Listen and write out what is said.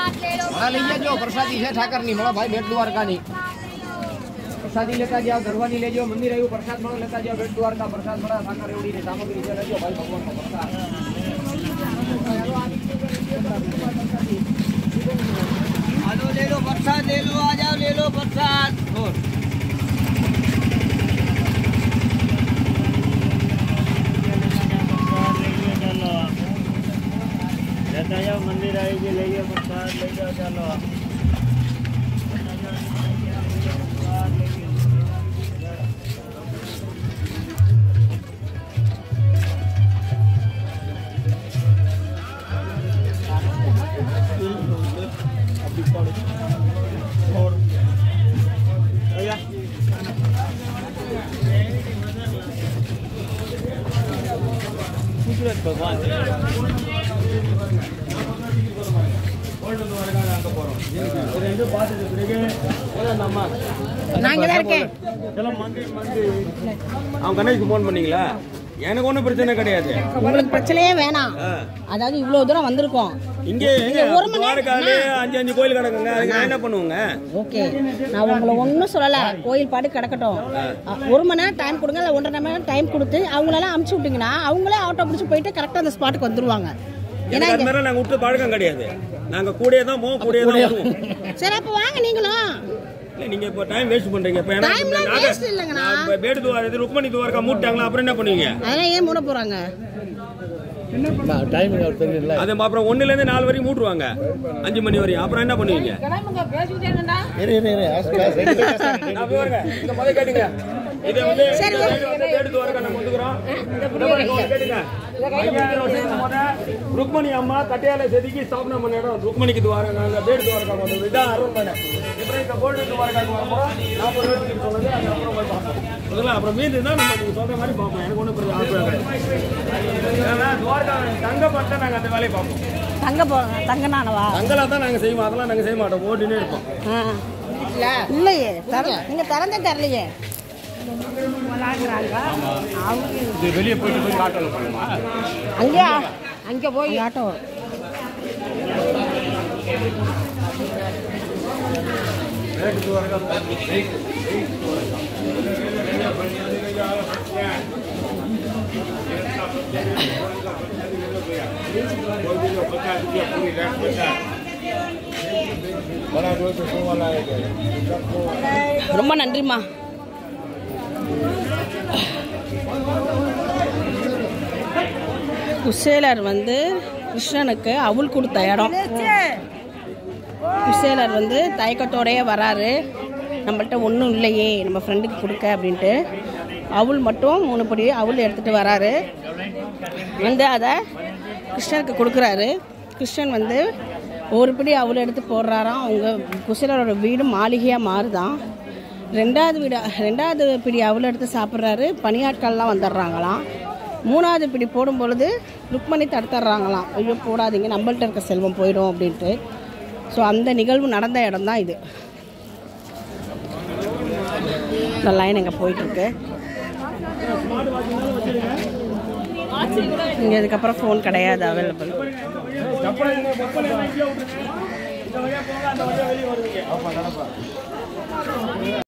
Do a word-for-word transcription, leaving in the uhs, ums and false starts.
मला લઈ જજો પ્રસાદી છે ઠાકરની મળો ભાઈ બેટ દ્વારકાની પ્રસાદી લેતા જાવ દરવાની લેજો મંદિર આવ્યું પ્રસાદ મળો લેતા જાવ બેટ દ્વારકા પ્રસાદ મળો ઠાકર એવડીની સામગ્રી છે લેજો ભાઈ ભગવાનનો પ્રસાદ आलो ले लो प्रसाद ले लो आ जाओ ले लो प्रसाद और लेता जाओ मंदिर आएगी ले जाओ प्रसाद ले जाओ चलो और भगवान கணேஷ் போன் பண்ணீங்களா எனக்கு ஒன்றும் பிரச்சனை கிடையாது உங்களுக்கு பிரச்சனையே வேணாம் அதாவது இவ்வளவு தூரம் வந்திருக்கோம் இங்கே அஞ்சு அஞ்சு கோயில் கிடக்குங்க அதுக்கு என்ன பண்ணுவோங்க ஓகே நான் உங்களை ஒன்றும் சொல்லலை கோயில் பாட்டு கிடக்கட்டும் ஒரு மணி நேரம் டைம் கொடுங்க இல்லை ஒன்றரை மணி நேரம் டைம் கொடுத்து அவங்களெல்லாம் அமுச்சு விட்டீங்கன்னா அவங்களே ஆட்டோ பிடிச்சி போயிட்டு கரெக்டாக அந்த ஸ்பாட்டுக்கு வந்துருவாங்க ஏன்னா நாங்கள் விட்டு பழக்கம் கிடையாது நாங்கள் கூடயே தான் போவோம் கூடயே தான் வருவோம் சரி அப்போ வாங்க நீங்களும் இல்ல நீங்க இப்ப டைம் வேஸ்ட் பண்றீங்க இப்ப டைம் வேஸ்ட் இல்லங்கண்ணா பேட் துவார இது ருக்மணி துவாரக்கா மூட்டாங்களா அப்புறம் என்ன பண்ணுவீங்க அதெல்லாம் ஏன் மூட போறாங்க என்ன டைமிங் அவர் தெரியல அது அப்புறம் ஒன்னுல இருந்து நாலு வரைக்கும் மூட்டுவாங்க அஞ்சு மணி வரையும் அப்புறம் என்ன பண்ணுவீங்க இரு இரு இரு நான் போறேன் இந்த மொத கேளுங்க இத வந்து பேட் துவாரக்கா நம்ம வந்துறோம் கேளுங்க ஐயாயிரம் வருஷத்துக்கு முத ருக்மணி அம்மா கட்டையால செதுக்கி ஸ்தாபனம் பண்ண இடம் ருக்மணிக்கு துவாரக்கா அந்த பேட் துவாரக்கா வந்து இதான் அரண்மனை இப்போ இந்த போர்டு துவாரக்காக்கு வரும்போது நாற்பது வருஷத்துக்கு சொன்னது அது அப்புறம் போய் பார்ப்போம் முதல்ல அப்புறம் மீது தான் நம்ம நீங்க சொல்ற மாதிரி பார்ப்போம் எனக்கு ஒன்றும் பிரச்சனை கிடையாது துவாரக்கா தங்க பட்ட நாங்கள் அந்த வேலையை பார்ப்போம் தங்க போ தங்கனானவா தங்கலாம் தான் நாங்கள் செய்வோம் அதெல்லாம் நாங்கள் செய்ய மாட்டோம் ஓடினே இருப்போம் இல்லையே நீங்க திறந்தே தரலையே வெளியே போயிட்டு போய் ஆட்டோல போகணுமா அங்கே அங்கே போய் ஆட்டோ ரொம்ப நன்றிம்மா குசேலர் வந்து கிருஷ்ணனுக்கு அவுள் கொடுத்த இடம் குசேலர் வந்து தயக்கத்தோடையே வராரு நம்மள்ட்ட ஒன்றும் இல்லையே நம்ம ஃப்ரெண்டுக்கு கொடுக்க அப்படின்ட்டு அவுள் மட்டும் மூணு படி அவுள் எடுத்துகிட்டு வராரு வந்து அதை கிருஷ்ணனுக்கு கொடுக்குறாரு கிருஷ்ணன் வந்து ஒரு படி அவுள் எடுத்து போடுறாராம் அவங்க குசேலரோட வீடு மாளிகையாக மாறுதான் ரெண்டாவது வீடு ரெண்டாவது பிடி அவுள் எடுத்து சாப்பிட்றாரு பணியாட்கள்லாம் வந்துடுறாங்களாம் மூணாவது பிடி போடும் பொழுது ருக்மணி தடுத்துட்றாங்களாம் ஐயோ போடாதீங்க நம்மள்ட்ட இருக்க செல்வம் போயிடும் அப்படின்ட்டு ஸோ அந்த நிகழ்வு நடந்த இடம் தான் இது இந்த லைன் எங்கே போயிட்டுருக்கு இங்கே இதுக்கப்புறம் ஃபோன் கிடையாது அவைலபிள்